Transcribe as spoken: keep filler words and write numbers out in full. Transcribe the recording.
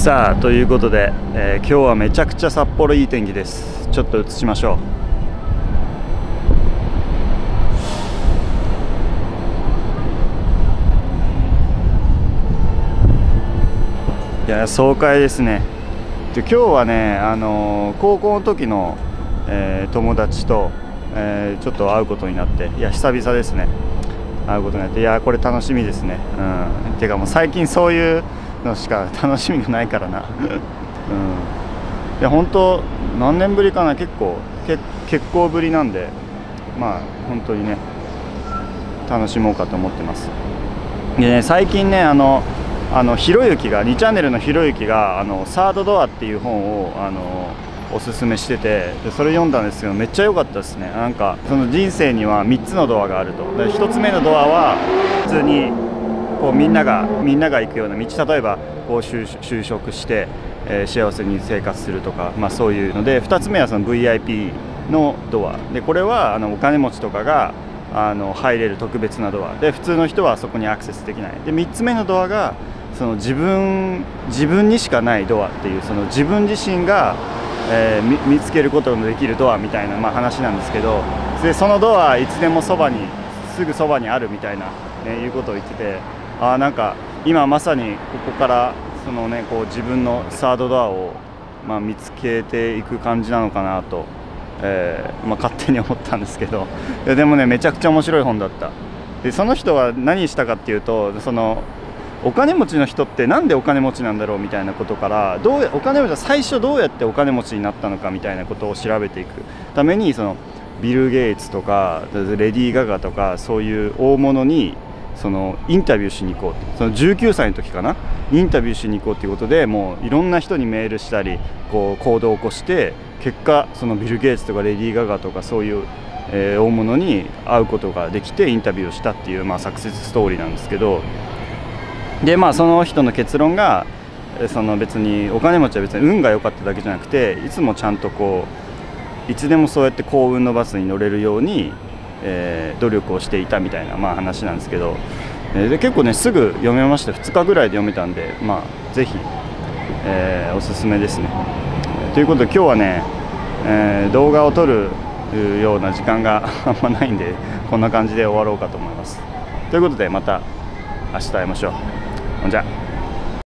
さあということで、えー、今日はめちゃくちゃ札幌いい天気です。ちょっと映しましょう。いや爽快ですね。で今日はね、あのー、高校の時の、えー、友達と、えー、ちょっと会うことになって、いや久々ですね、会うことになって、いやこれ楽しみですね。うんていうかもう最近そういうのしか楽しみがないからな、うん、いや本当何年ぶりかな、結構け結構ぶりなんで、まあ本当にね楽しもうかと思ってます。でね、最近ね、あのあのひろゆきがにチャンネルのひろゆきがあのサードドアっていう本をあのおすすめしてて、でそれ読んだんですけどめっちゃ良かったですね。なんかその人生にはみっつのドアがあると。でひとつめのドアは普通にこうみんながみんなが行くような道、例えばこう 就, 就職して、えー、幸せに生活するとか、まあ、そういうので、ふたつめはその ブイアイピー のドアで、これはあのお金持ちとかがあの入れる特別なドアで、普通の人はそこにアクセスできない。でみっつめのドアがその自分自分にしかないドアっていう、その自分自身が、えー、見, 見つけることのできるドアみたいな、まあ、話なんですけど、でそのドアいつでもそばにすぐそばにあるみたいな、ね、いうことを言ってて、あなんか今まさにここからその、ね、こう自分のサードドアを、まあ、見つけていく感じなのかなと、えーまあ、勝手に思ったんですけど、いやでもねめちゃくちゃ面白い本だった。でその人は何したかっていうと、そのお金持ちの人ってなんでお金持ちなんだろうみたいなことから、どうお金持ちは最初どうやってお金持ちになったのかみたいなことを調べていくために、そのビル・ゲイツとかレディー・ガガとかそういう大物にそのインタビューしに行こうって、そのじゅうきゅうさいの時かな、インタビューしに行こうっていうことで、もういろんな人にメールしたりこう行動を起こして、結果そのビル・ゲイツとかレディー・ガガとかそういう、えー、大物に会うことができてインタビューをしたっていう、まあ、サクセスストーリーなんですけど、でまあその人の結論が、その別にお金持ちは別に運が良かっただけじゃなくて、いつもちゃんとこういつでもそうやって幸運のバスに乗れるようにえー、努力をしていたみたいな、まあ、話なんですけど、えー、で結構ねすぐ読めました。ふつかぐらいで読めたんで、まあ、ぜひ、えー、おすすめですね。ということで今日はね、えー、動画を撮るような時間があんまないんで、こんな感じで終わろうかと思います。ということでまた明日会いましょう。ほんじゃ。